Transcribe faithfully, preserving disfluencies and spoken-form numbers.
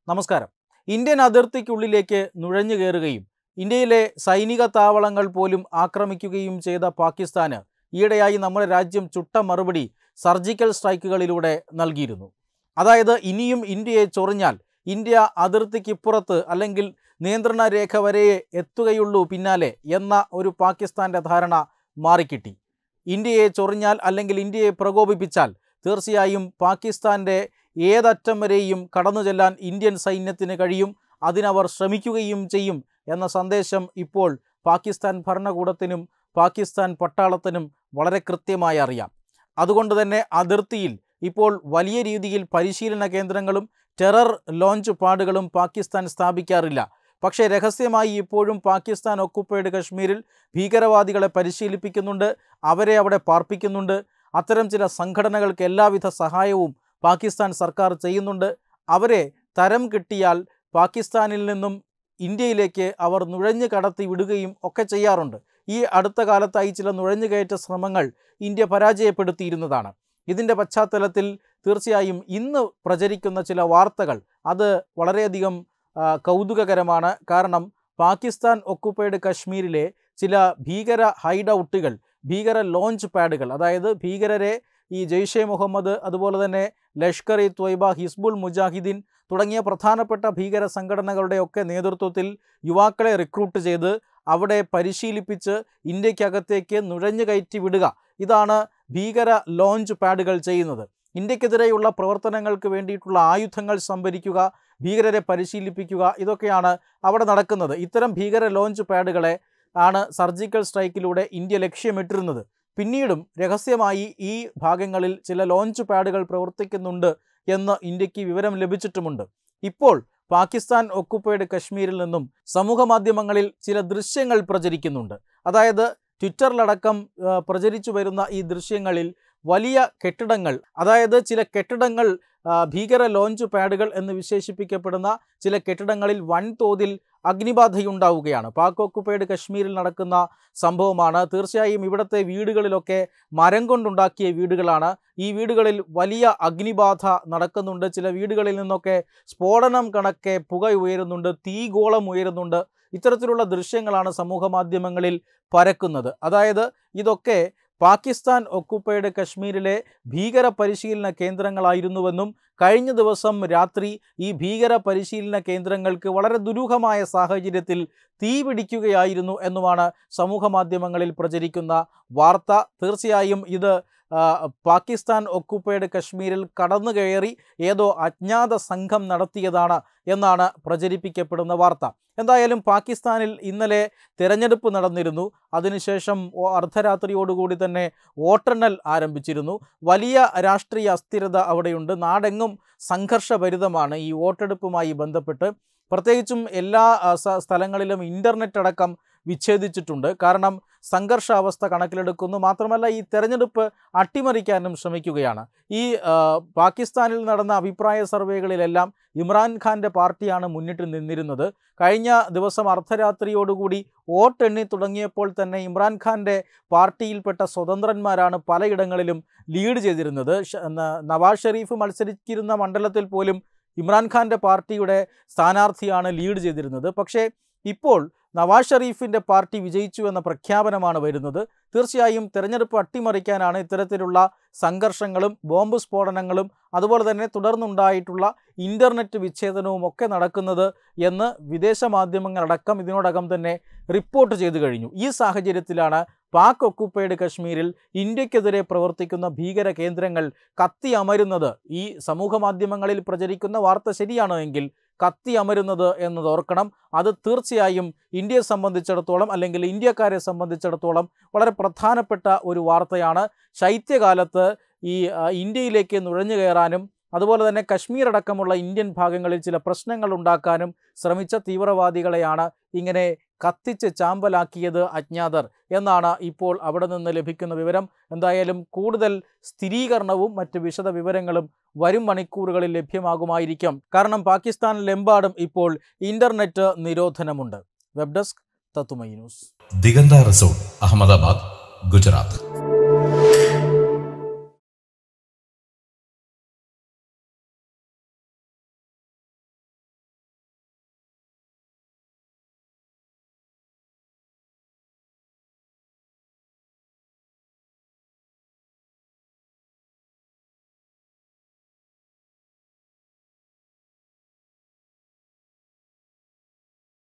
നമസ്കാരം. ഇന്ത്യൻ അതിർത്തിക്കുള്ളിലേക്ക് നുഴഞ്ഞു കയറുകയും ഇന്ത്യയിലെ സൈനിക താവളങ്ങൾ പോലും ആക്രമിക്കുകയും ചെയ്ത പാകിസ്ഥാന് ഈയിടെയായി നമ്മുടെ രാജ്യം ചുട്ട മറുപടി സർജിക്കൽ സ്ട്രൈക്കുകളിലൂടെ നൽകിയിരുന്നു. അതായത് ഇനിയും ഇന്ത്യയെ ചൊറിഞ്ഞാൽ ഇന്ത്യ അതിർത്തിക്കിപ്പുറത്ത് അല്ലെങ്കിൽ നിയന്ത്രണ രേഖ വരെ എത്തുകയുള്ളൂ പിന്നാലെ എന്ന ഒരു പാകിസ്ഥാൻ്റെ ധാരണ മാറിക്കിട്ടി. ഇന്ത്യയെ ചൊറിഞ്ഞാൽ അല്ലെങ്കിൽ ഇന്ത്യയെ പ്രകോപിപ്പിച്ചാൽ തീർച്ചയായും പാകിസ്ഥാൻ്റെ ഏതറ്റം വരെയും കടന്നു ചെല്ലാൻ ഇന്ത്യൻ സൈന്യത്തിന് കഴിയും, അതിനവർ ശ്രമിക്കുകയും ചെയ്യും എന്ന സന്ദേശം ഇപ്പോൾ പാകിസ്ഥാൻ ഭരണകൂടത്തിനും പാകിസ്ഥാൻ പട്ടാളത്തിനും വളരെ കൃത്യമായി അറിയാം. അതുകൊണ്ട് തന്നെ അതിർത്തിയിൽ ഇപ്പോൾ വലിയ രീതിയിൽ പരിശീലന കേന്ദ്രങ്ങളും ടെറർ ലോഞ്ച് പാഡുകളും പാകിസ്ഥാൻ സ്ഥാപിക്കാറില്ല. പക്ഷേ രഹസ്യമായി ഇപ്പോഴും പാകിസ്ഥാൻ ഒക്കുപ്പൈഡ് കശ്മീരിൽ ഭീകരവാദികളെ പരിശീലിപ്പിക്കുന്നുണ്ട്, അവരെ അവിടെ പാർപ്പിക്കുന്നുണ്ട്. അത്തരം ചില സംഘടനകൾക്ക് എല്ലാവിധ സഹായവും പാകിസ്ഥാൻ സർക്കാർ ചെയ്യുന്നുണ്ട്. അവരെ തരം കിട്ടിയാൽ പാകിസ്ഥാനിൽ നിന്നും ഇന്ത്യയിലേക്ക് അവർ നുഴഞ്ഞു കടത്തി വിടുകയും ഒക്കെ ചെയ്യാറുണ്ട്. ഈ അടുത്ത കാലത്തായി ചില നുഴഞ്ഞുകയറ്റ ശ്രമങ്ങൾ ഇന്ത്യ പരാജയപ്പെടുത്തിയിരുന്നതാണ്. ഇതിൻ്റെ പശ്ചാത്തലത്തിൽ തീർച്ചയായും ഇന്ന് പ്രചരിക്കുന്ന ചില വാർത്തകൾ അത് വളരെയധികം കൗതുകകരമാണ്. കാരണം പാകിസ്ഥാൻ ഒക്കുപ്പൈഡ് കശ്മീരിലെ ചില ഭീകര ഹൈഡൗട്ടുകൾ, ഭീകര ലോഞ്ച് പാഡുകൾ, അതായത് ഭീകരരെ ഈ ജെയ്ഷെ മുഹമ്മദ്, അതുപോലെ തന്നെ ലഷ്കർ ഇ ത്വയ്ബ, ഹിസ്ബുൾ മുജാഹിദീൻ തുടങ്ങിയ പ്രധാനപ്പെട്ട ഭീകര സംഘടനകളുടെ ഒക്കെ നേതൃത്വത്തിൽ യുവാക്കളെ റിക്രൂട്ട് ചെയ്ത് അവിടെ പരിശീലിപ്പിച്ച് ഇന്ത്യക്കകത്തേക്ക് നുഴഞ്ഞു കയറ്റി വിടുക, ഇതാണ് ഭീകര ലോഞ്ച് പാഡുകൾ ചെയ്യുന്നത്. ഇന്ത്യക്കെതിരെയുള്ള പ്രവർത്തനങ്ങൾക്ക് വേണ്ടിയിട്ടുള്ള ആയുധങ്ങൾ സംഭരിക്കുക, ഭീകരരെ പരിശീലിപ്പിക്കുക, ഇതൊക്കെയാണ് അവിടെ നടക്കുന്നത്. ഇത്തരം ഭീകര ലോഞ്ച് പാഡുകളെ ആണ് സർജിക്കൽ സ്ട്രൈക്കിലൂടെ ഇന്ത്യ ലക്ഷ്യമിട്ടിരുന്നത്. പിന്നീടും രഹസ്യമായി ഈ ഭാഗങ്ങളിൽ ചില ലോഞ്ച് പാഡുകൾ പ്രവർത്തിക്കുന്നുണ്ട് എന്ന് ഇന്ത്യക്ക് വിവരം ലഭിച്ചിട്ടുമുണ്ട്. ഇപ്പോൾ പാകിസ്ഥാൻ ഒക്കുപ്പൈഡ് കശ്മീരിൽ നിന്നും സമൂഹ മാധ്യമങ്ങളിൽ ചില ദൃശ്യങ്ങൾ പ്രചരിക്കുന്നുണ്ട്. അതായത് ട്വിറ്ററിലടക്കം പ്രചരിച്ചു വരുന്ന ഈ ദൃശ്യങ്ങളിൽ വലിയ കെട്ടിടങ്ങൾ, അതായത് ചില കെട്ടിടങ്ങൾ ഭീകര ലോഞ്ച് പാഡുകൾ എന്ന് വിശേഷിപ്പിക്കപ്പെടുന്ന ചില കെട്ടിടങ്ങളിൽ വൻതോതിൽ അഗ്നിബാധയുണ്ടാവുകയാണ്. പാക് ഒക്കുപ്പൈഡ് കശ്മീരിൽ നടക്കുന്ന സംഭവമാണ്. തീർച്ചയായും ഇവിടുത്തെ വീടുകളിലൊക്കെ മരം കൊണ്ടുണ്ടാക്കിയ വീടുകളാണ്. ഈ വീടുകളിൽ വലിയ അഗ്നിബാധ നടക്കുന്നുണ്ട്. ചില വീടുകളിൽ നിന്നൊക്കെ സ്ഫോടനം കണക്കെ പുക ഉയരുന്നുണ്ട്, തീഗോളം ഉയരുന്നുണ്ട്. ഇത്തരത്തിലുള്ള ദൃശ്യങ്ങളാണ് സമൂഹ മാധ്യമങ്ങളിൽ പരക്കുന്നത്. അതായത് ഇതൊക്കെ പാകിസ്ഥാൻ ഒക്കുപ്പൈഡ് കശ്മീരിലെ ഭീകര പരിശീലന കേന്ദ്രങ്ങളായിരുന്നുവെന്നും കഴിഞ്ഞ ദിവസം രാത്രി ഈ ഭീകര പരിശീലന കേന്ദ്രങ്ങൾക്ക് വളരെ ദുരൂഹമായ സാഹചര്യത്തിൽ തീ പിടിക്കുകയായിരുന്നു എന്നുമാണ് സമൂഹ മാധ്യമങ്ങളിൽ പ്രചരിക്കുന്ന വാർത്ത. തീർച്ചയായും ഇത് പാകിസ്ഥാൻ ഒക്കുപ്പൈഡ് കശ്മീരിൽ കടന്നു കയറി ഏതോ അജ്ഞാത സംഘം നടത്തിയതാണ് എന്നാണ് പ്രചരിപ്പിക്കപ്പെടുന്ന വാർത്ത. എന്തായാലും പാകിസ്ഥാനിൽ ഇന്നലെ തിരഞ്ഞെടുപ്പ് നടന്നിരുന്നു. അതിനുശേഷം അർദ്ധരാത്രിയോടുകൂടി തന്നെ വോട്ടെണ്ണൽ ആരംഭിച്ചിരുന്നു. വലിയ രാഷ്ട്രീയ അസ്ഥിരത അവിടെയുണ്ട്. നാടെങ്ങും സംഘർഷഭരിതമാണ് ഈ വോട്ടെടുപ്പുമായി ബന്ധപ്പെട്ട്. പ്രത്യേകിച്ചും എല്ലാ സ്ഥലങ്ങളിലും ഇൻ്റർനെറ്റ് അടക്കം വിച്ഛേദിച്ചിട്ടുണ്ട്. കാരണം സംഘർഷാവസ്ഥ കണക്കിലെടുക്കുന്നു. മാത്രമല്ല ഈ തെരഞ്ഞെടുപ്പ് അട്ടിമറിക്കാനും ശ്രമിക്കുകയാണ്. ഈ പാകിസ്ഥാനിൽ നടന്ന അഭിപ്രായ സർവേകളിലെല്ലാം ഇമ്രാൻഖാൻ്റെ പാർട്ടിയാണ് മുന്നിട്ട് നിന്നിരുന്നത്. കഴിഞ്ഞ ദിവസം അർദ്ധരാത്രിയോടുകൂടി വോട്ടെണ്ണി തുടങ്ങിയപ്പോൾ തന്നെ ഇമ്രാൻഖാൻ്റെ പാർട്ടിയിൽപ്പെട്ട സ്വതന്ത്രന്മാരാണ് പലയിടങ്ങളിലും ലീഡ് ചെയ്തിരുന്നത്. നവാസ് ഷെരീഫ് മത്സരിച്ചിരുന്ന മണ്ഡലത്തിൽ പോലും ഇമ്രാൻഖാൻ്റെ പാർട്ടിയുടെ സ്ഥാനാർത്ഥിയാണ് ലീഡ് ചെയ്തിരുന്നത്. പക്ഷേ ഇപ്പോൾ നവാസ് ഷെരീഫിൻ്റെ പാർട്ടി വിജയിച്ചു എന്ന പ്രഖ്യാപനമാണ് വരുന്നത്. തീർച്ചയായും തെരഞ്ഞെടുപ്പ് അട്ടിമറിക്കാനാണ് ഇത്തരത്തിലുള്ള സംഘർഷങ്ങളും ബോംബ് സ്ഫോടനങ്ങളും അതുപോലെ തന്നെ തുടർന്നുണ്ടായിട്ടുള്ള ഇൻ്റർനെറ്റ് വിച്ഛേദനവും ഒക്കെ നടക്കുന്നത് എന്ന് വിദേശ മാധ്യമങ്ങളടക്കം ഇതിനോടകം തന്നെ റിപ്പോർട്ട് ചെയ്തു കഴിഞ്ഞു. ഈ സാഹചര്യത്തിലാണ് പാക് ഒക്കുപ്പൈഡ് കശ്മീരിൽ ഇന്ത്യക്കെതിരെ പ്രവർത്തിക്കുന്ന ഭീകര കേന്ദ്രങ്ങൾ കത്തി അമരുന്നത്. ഈ സമൂഹ മാധ്യമങ്ങളിൽ പ്രചരിക്കുന്ന വാർത്ത ശരിയാണോ എങ്കിൽ കത്തി അമരുന്നത് എന്നത് ഓർക്കണം. അത് തീർച്ചയായും ഇന്ത്യയെ സംബന്ധിച്ചിടത്തോളം അല്ലെങ്കിൽ ഇന്ത്യക്കാരെ സംബന്ധിച്ചിടത്തോളം വളരെ പ്രധാനപ്പെട്ട ഒരു വാർത്തയാണ്. ശൈത്യകാലത്ത് ഈ ഇന്ത്യയിലേക്ക് നുഴഞ്ഞു കയറാനും അതുപോലെ തന്നെ കശ്മീർ അടക്കമുള്ള ഇന്ത്യൻ ഭാഗങ്ങളിൽ ചില പ്രശ്നങ്ങൾ ഉണ്ടാക്കാനും ശ്രമിച്ച തീവ്രവാദികളെയാണ് ഇങ്ങനെ കത്തിച്ച് ചാമ്പലാക്കിയത് അജ്ഞാതർ എന്നാണ് ഇപ്പോൾ അവിടെ നിന്ന് ലഭിക്കുന്ന വിവരം. എന്തായാലും കൂടുതൽ സ്ഥിരീകരണവും മറ്റ് വിശദ വിവരങ്ങളും വരും മണിക്കൂറുകളിൽ ലഭ്യമാകുമായിരിക്കും. കാരണം പാകിസ്ഥാനിലെമ്പാടും ഇപ്പോൾ ഇന്റർനെറ്റ് നിരോധനമുണ്ട്. വെബ് ഡെസ്ക് തത്തുമൈ ന്യൂസ്. ദിഗന്ത റിസോർട്ട്, അഹമ്മദാബാദ്, ഗുജറാത്ത്.